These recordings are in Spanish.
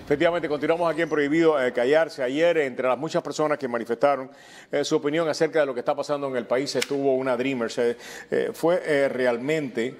Efectivamente, continuamos aquí en Prohibido Callarse. Ayer, entre las muchas personas que manifestaron su opinión acerca de lo que está pasando en el país, estuvo una Dreamers. Fue realmente,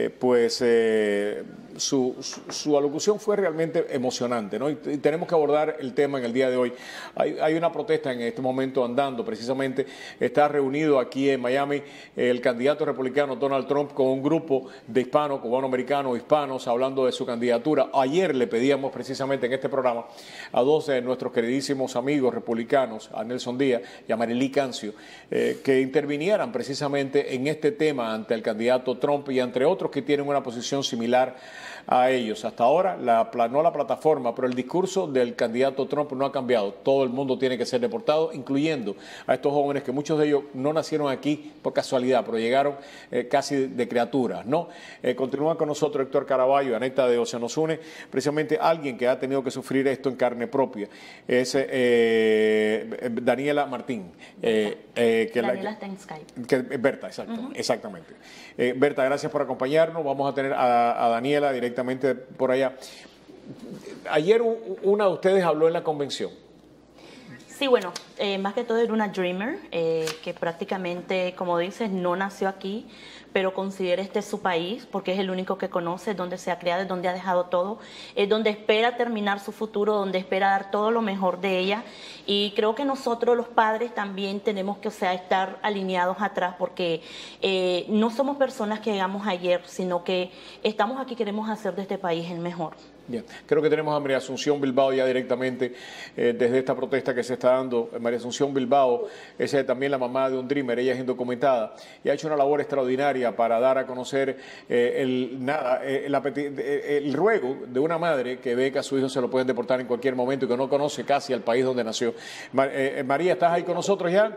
su alocución fue realmente emocionante, ¿no? Y tenemos que abordar el tema en el día de hoy. Hay una protesta en este momento andando, precisamente está reunido aquí en Miami el candidato republicano Donald Trump con un grupo de hispanos, cubanoamericanos, hispanos, hablando de su candidatura. Ayer le pedíamos precisamente en este programa a dos de nuestros queridísimos amigos republicanos, a Nelson Díaz y a Marily Cancio, que intervinieran precisamente en este tema ante el candidato Trump y entre otros que tienen una posición similar a ellos. Hasta ahora, no la plataforma, pero el discurso del candidato Trump no ha cambiado. Todo el mundo tiene que ser deportado, incluyendo a estos jóvenes que muchos de ellos no nacieron aquí por casualidad, pero llegaron casi de criaturas, ¿no? Continúa con nosotros Héctor Caraballo, Aneta de Océanos Une, precisamente alguien que ha tenido que sufrir esto en carne propia. Es Daniela Martín. Daniela está en Skype. Berta, exacto, exactamente. Berta, gracias por acompañarnos. Vamos a tener a Daniela directamente por allá. Ayer una de ustedes habló en la convención. Sí, bueno, más que todo era una dreamer, que prácticamente, como dices, no nació aquí, pero considera este su país, porque es el único que conoce, donde se ha criado, donde ha dejado todo, es donde espera terminar su futuro, donde espera dar todo lo mejor de ella. Y creo que nosotros los padres también tenemos que, estar alineados atrás, porque no somos personas que llegamos ayer, sino que estamos aquí, queremos hacer de este país el mejor. Bien. Creo que tenemos a María Asunción Bilbao ya directamente desde esta protesta que se está dando. María Asunción Bilbao es también la mamá de un Dreamer, ella es indocumentada y ha hecho una labor extraordinaria para dar a conocer el ruego de una madre que ve que a su hijo se lo pueden deportar en cualquier momento y que no conoce casi al país donde nació. María, ¿estás ahí con nosotros ya?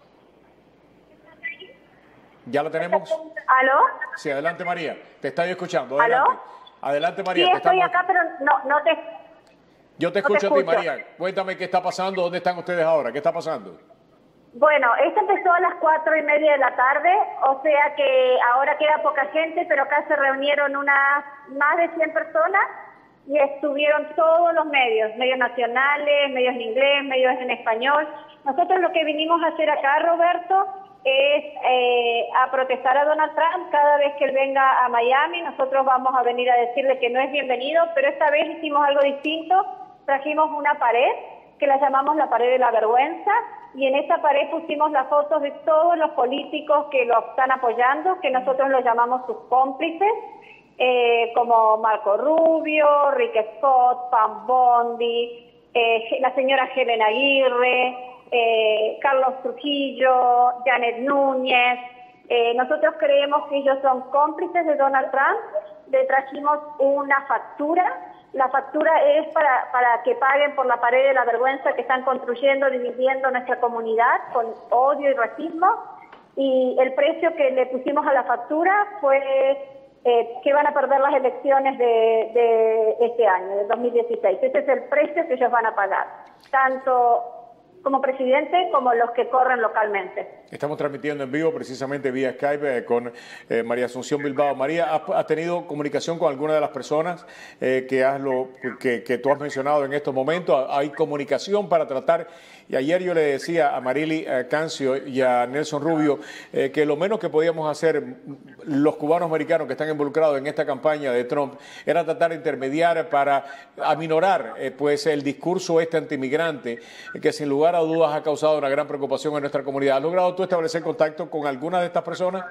¿Ya la tenemos? ¿Aló? Sí, adelante María, te estoy escuchando, adelante. ¿Aló? Adelante, María. Sí, estoy acá, pero no te... Yo te escucho a ti, María. Cuéntame qué está pasando, dónde están ustedes ahora, qué está pasando. Bueno, esto empezó a las 4:30 de la tarde, o sea que ahora queda poca gente, pero acá se reunieron más de 100 personas y estuvieron todos los medios nacionales, medios en inglés, medios en español. Nosotros lo que vinimos a hacer acá, Roberto, es a protestar a Donald Trump. Cada vez que él venga a Miami, nosotros vamos a venir a decirle que no es bienvenido, pero esta vez hicimos algo distinto. Trajimos una pared que la llamamos la pared de la vergüenza, y en esa pared pusimos las fotos de todos los políticos que lo están apoyando, que nosotros los llamamos sus cómplices, como Marco Rubio, Rick Scott, Pam Bondi, la señora Helen Aguirre, Carlos Trujillo, Janet Núñez. Nosotros creemos que ellos son cómplices de Donald Trump. Le trajimos una factura. La factura es para que paguen por la pared de la vergüenza que están construyendo, dividiendo nuestra comunidad con odio y racismo. Y el precio que le pusimos a la factura fue que van a perder las elecciones de este año, del 2016. Ese es el precio que ellos van a pagar, tanto como presidente como los que corren localmente. Estamos transmitiendo en vivo precisamente vía Skype con María Asunción Bilbao. María, ¿has tenido comunicación con alguna de las personas que tú has mencionado en estos momentos? ¿Hay comunicación para tratar? Y ayer yo le decía a Marily Cancio y a Nelson Rubio que lo menos que podíamos hacer los cubanos americanos que están involucrados en esta campaña de Trump era tratar de intermediar para aminorar el discurso antiinmigrante que sin lugar a dudas ha causado una gran preocupación en nuestra comunidad. ¿Has logrado tú establecer contacto con alguna de estas personas?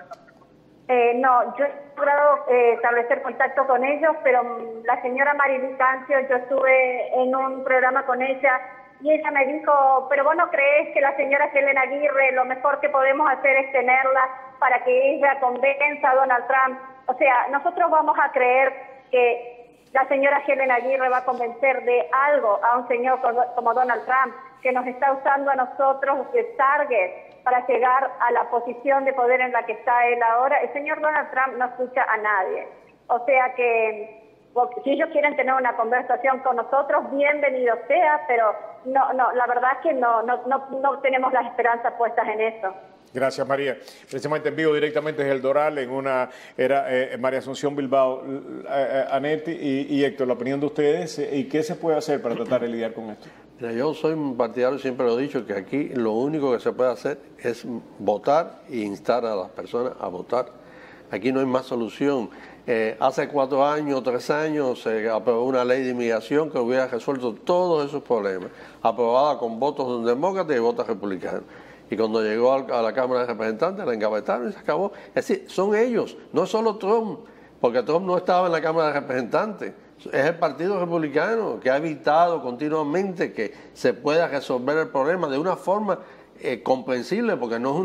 No, yo he logrado establecer contacto con ellos, pero la señora Marily Cancio, yo estuve en un programa con ella y ella me dijo, pero vos no crees que la señora Helen Aguirre lo mejor que podemos hacer es tenerla para que ella convenza a Donald Trump. O sea, nosotros vamos a creer que la señora Helen Aguirre va a convencer de algo a un señor como Donald Trump, que nos está usando a nosotros de target para llegar a la posición de poder en la que está él ahora. El señor Donald Trump no escucha a nadie. O sea que si ellos quieren tener una conversación con nosotros, bienvenido sea, pero no, la verdad es que no tenemos las esperanzas puestas en eso. Gracias, María. Precisamente en vivo directamente desde el Doral, era María Asunción Bilbao, Anet y Héctor, la opinión de ustedes y qué se puede hacer para tratar de lidiar con esto. Mira, yo soy un partidario, siempre lo he dicho, que aquí lo único que se puede hacer es votar e instar a las personas a votar. Aquí no hay más solución. Hace 4 años, 3 años, se aprobó una ley de inmigración que hubiera resuelto todos esos problemas, aprobada con votos de un demócrata y votos republicanos. Y cuando llegó a la Cámara de Representantes, la engavetaron y se acabó. Es decir, son ellos, no solo Trump, porque Trump no estaba en la Cámara de Representantes. Es el Partido Republicano que ha evitado continuamente que se pueda resolver el problema de una forma comprensible, porque no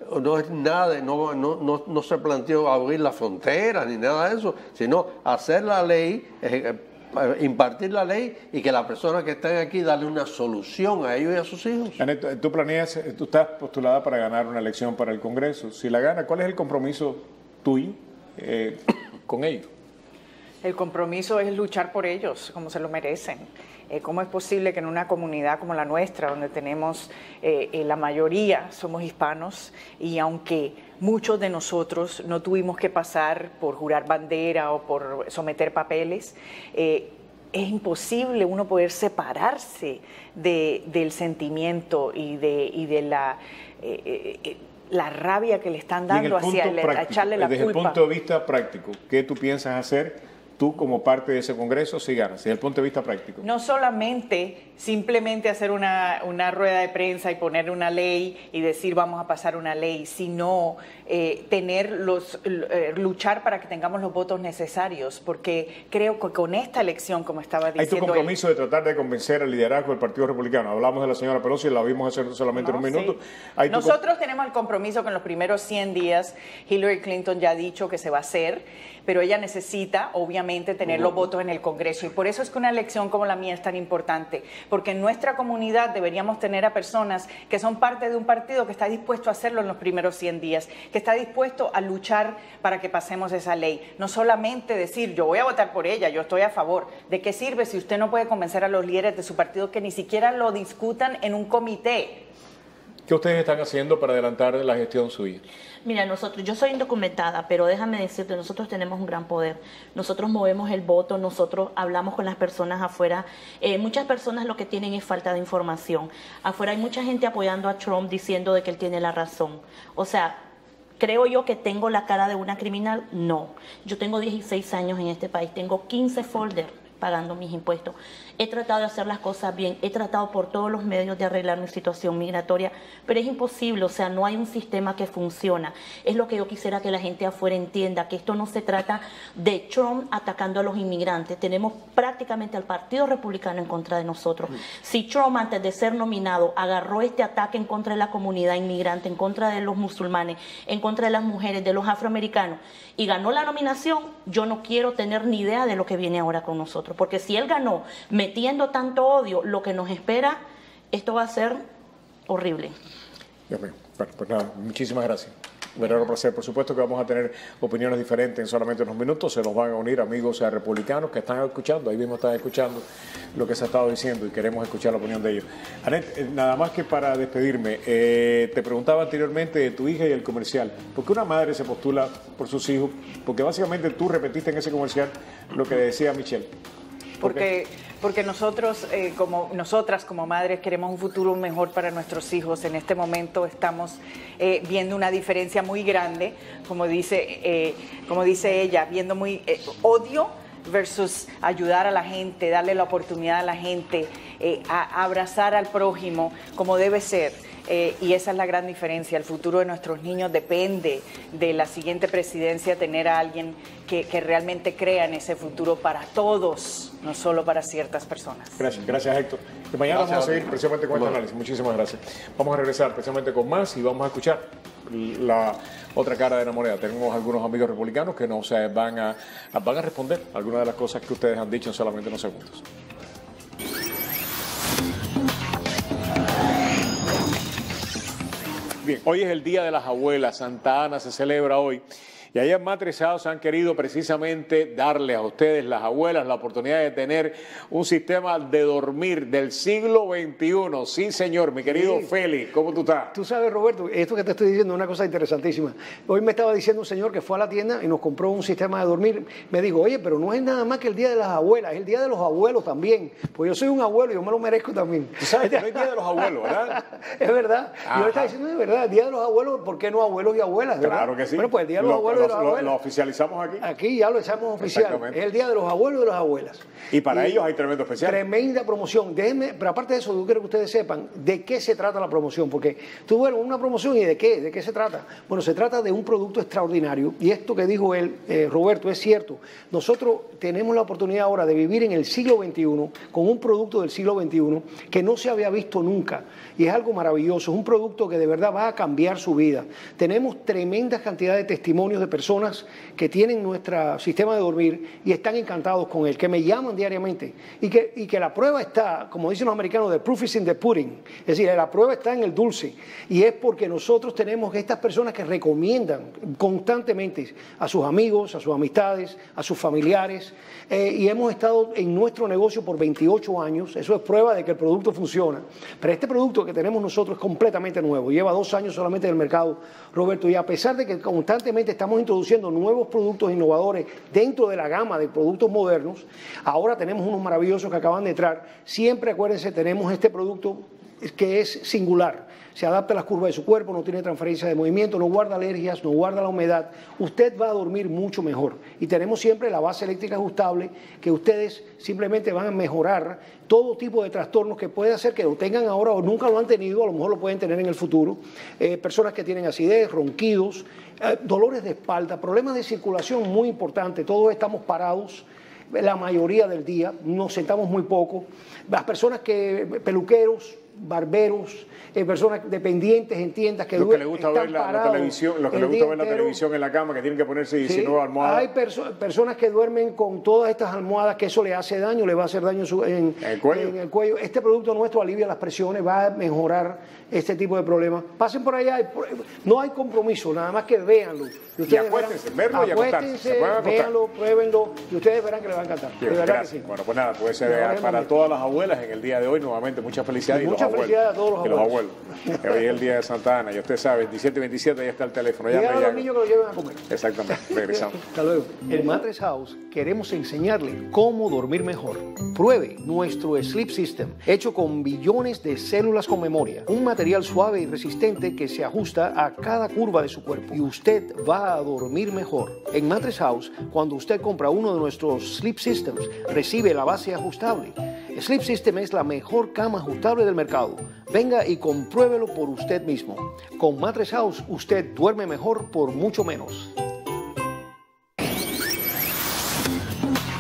se planteó abrir las fronteras ni nada de eso, sino hacer la ley, impartir la ley y que las personas que están aquí darle una solución a ellos y a sus hijos. Anet, tú estás postulada para ganar una elección para el Congreso. Si la gana, ¿cuál es el compromiso tuyo con ellos? El compromiso es luchar por ellos, como se lo merecen. ¿Cómo es posible que en una comunidad como la nuestra, donde tenemos la mayoría somos hispanos, y aunque muchos de nosotros no tuvimos que pasar por jurar bandera o por someter papeles, es imposible uno poder separarse del sentimiento y de la rabia que le están dando hacia echarle la culpa? Desde el punto de vista práctico, ¿qué tú piensas hacer tú como parte de ese Congreso si ganas, desde el punto de vista práctico? No solamente simplemente hacer una rueda de prensa y poner una ley y decir vamos a pasar una ley, sino luchar para que tengamos los votos necesarios, porque creo que con esta elección, como estaba diciendo... Hay tu compromiso de tratar de convencer al liderazgo del Partido Republicano. Hablamos de la señora Pelosi, la vimos hacer solamente en un minuto. Sí. Nosotros tenemos el compromiso que en los primeros 100 días Hillary Clinton ya ha dicho que se va a hacer, pero ella necesita, obviamente, tener los votos en el Congreso. Y por eso es que una elección como la mía es tan importante, porque en nuestra comunidad deberíamos tener a personas que son parte de un partido que está dispuesto a hacerlo en los primeros 100 días, que está dispuesto a luchar para que pasemos esa ley. No solamente decir, yo voy a votar por ella, yo estoy a favor. ¿De qué sirve si usted no puede convencer a los líderes de su partido que ni siquiera lo discutan en un comité? ¿Qué ustedes están haciendo para adelantar la gestión suya? Mira, yo soy indocumentada, pero déjame decirte, nosotros tenemos un gran poder. Nosotros movemos el voto, nosotros hablamos con las personas afuera. Muchas personas lo que tienen es falta de información. Afuera hay mucha gente apoyando a Trump diciendo de que él tiene la razón. O sea, ¿creo yo que tengo la cara de una criminal? No. Yo tengo 16 años en este país, tengo 15 folders pagando mis impuestos. He tratado de hacer las cosas bien, he tratado por todos los medios de arreglar mi situación migratoria, pero es imposible, o sea, no hay un sistema que funciona. Es lo que yo quisiera que la gente afuera entienda, que esto no se trata de Trump atacando a los inmigrantes. Tenemos prácticamente al Partido Republicano en contra de nosotros. Si Trump, antes de ser nominado, agarró este ataque en contra de la comunidad inmigrante, en contra de los musulmanes, en contra de las mujeres, de los afroamericanos, y ganó la nominación, yo no quiero tener ni idea de lo que viene ahora con nosotros, porque si él ganó metiendo tanto odio, lo que nos espera, esto va a ser horrible. Dios mío. Bueno, pues nada, muchísimas gracias. Verdadero placer. Por supuesto que vamos a tener opiniones diferentes en solamente unos minutos. Se nos van a unir amigos republicanos que están escuchando, ahí mismo están escuchando lo que se ha estado diciendo y queremos escuchar la opinión de ellos. Anet, nada más que para despedirme, te preguntaba anteriormente de tu hija y el comercial. ¿Por qué una madre se postula por sus hijos? Porque básicamente tú repetiste en ese comercial lo que decía Michelle. Porque nosotras como madres queremos un futuro mejor para nuestros hijos. En este momento estamos viendo una diferencia muy grande, como dice ella, viendo muy odio versus ayudar a la gente, darle la oportunidad a la gente, a abrazar al prójimo como debe ser. Y esa es la gran diferencia. El futuro de nuestros niños depende de la siguiente presidencia, tener a alguien que realmente crea en ese futuro para todos, no solo para ciertas personas. Gracias Héctor. Y mañana vamos a seguir precisamente con este análisis. Muchísimas gracias. Vamos a regresar precisamente con más y vamos a escuchar la otra cara de la moneda. Tenemos algunos amigos republicanos que nos van a responder algunas de las cosas que ustedes han dicho en solamente unos segundos. Bien, hoy es el Día de las Abuelas, Santa Ana se celebra hoy Y allá en Mattress House han querido precisamente darle a ustedes, las abuelas, la oportunidad de tener un sistema de dormir del siglo XXI. Sí, señor, mi querido Félix, ¿cómo tú estás? Tú sabes, Roberto, esto que te estoy diciendo es una cosa interesantísima. Hoy me estaba diciendo un señor que fue a la tienda y nos compró un sistema de dormir. Me dijo, oye, pero no es nada más que el Día de las Abuelas, es el Día de los Abuelos también. Pues yo soy un abuelo y yo me lo merezco también. Tú sabes que no es Día de los Abuelos, ¿verdad? Es verdad. Ajá. Yo le estaba diciendo, es verdad, el Día de los Abuelos, ¿por qué no abuelos y abuelas? ¿Verdad? Claro que sí. Bueno, pues el Día de los Abuelos y de las Abuelas. Lo oficializamos aquí. Aquí ya lo echamos oficial. Es el Día de los Abuelos y de las Abuelas. Y para ellos hay tremendo especial. Tremenda promoción. Déjenme, pero aparte de eso, yo quiero que ustedes sepan de qué se trata la promoción, porque tú, bueno, una promoción y de qué se trata. Bueno, se trata de un producto extraordinario y esto que dijo él, Roberto, es cierto. Nosotros tenemos la oportunidad ahora de vivir en el siglo XXI con un producto del siglo XXI que no se había visto nunca y es algo maravilloso, es un producto que de verdad va a cambiar su vida. Tenemos tremendas cantidades de testimonios de personas que tienen nuestro sistema de dormir y están encantados con él, que me llaman diariamente y que la prueba está, como dicen los americanos, the proof is in the pudding, es decir, la prueba está en el dulce y es porque nosotros tenemos estas personas que recomiendan constantemente a sus amigos, a sus amistades, a sus familiares y hemos estado en nuestro negocio por 28 años, eso es prueba de que el producto funciona, pero este producto que tenemos nosotros es completamente nuevo, lleva 2 años solamente en el mercado, Roberto, y a pesar de que constantemente estamos introduciendo nuevos productos innovadores dentro de la gama de productos modernos, ahora tenemos unos maravillosos que acaban de entrar, siempre acuérdense, tenemos este producto que es singular, se adapta a las curvas de su cuerpo, no tiene transferencia de movimiento, no guarda alergias, no guarda la humedad, usted va a dormir mucho mejor y tenemos siempre la base eléctrica ajustable que ustedes simplemente van a mejorar todo tipo de trastornos que puede hacer que lo tengan ahora o nunca lo han tenido, a lo mejor lo pueden tener en el futuro, personas que tienen acidez, ronquidos, dolores de espalda, problemas de circulación muy importantes, todos estamos parados la mayoría del día, nos sentamos muy poco, las personas que, peluqueros, barberos, personas dependientes en tiendas que los que les gusta ver la televisión, los que les gusta ver la televisión en la cama, que tienen que ponerse 19 almohadas. Hay personas que duermen con todas estas almohadas que eso le hace daño, le va a hacer daño en el cuello. Este producto nuestro alivia las presiones, va a mejorar este tipo de problemas. Pasen por allá, no hay compromiso, nada más que véanlo. Y acuéstense, verlo y acostarse. Véanlo, pruébenlo y ustedes verán que les va a encantar. Bien, de verdad que sí. Bueno, pues nada, puede ser para todas las abuelas en el día de hoy, nuevamente mucha felicidad. Mucha felicidad a todos los abuelos. Hoy es el día de Santa Ana, y usted sabe, 1727 ya está el teléfono. Ya a los niños que lo lleven a comer. Exactamente, regresamos. Hasta luego. En Mattress House queremos enseñarle cómo dormir mejor. Pruebe nuestro Sleep System, hecho con billones de células con memoria. Un material suave y resistente que se ajusta a cada curva de su cuerpo. Y usted va a dormir mejor. En Mattress House, cuando usted compra uno de nuestros Sleep Systems, recibe la base ajustable. Sleep System es la mejor cama ajustable del mercado. Venga y compruébelo por usted mismo. Con Mattress House, usted duerme mejor por mucho menos.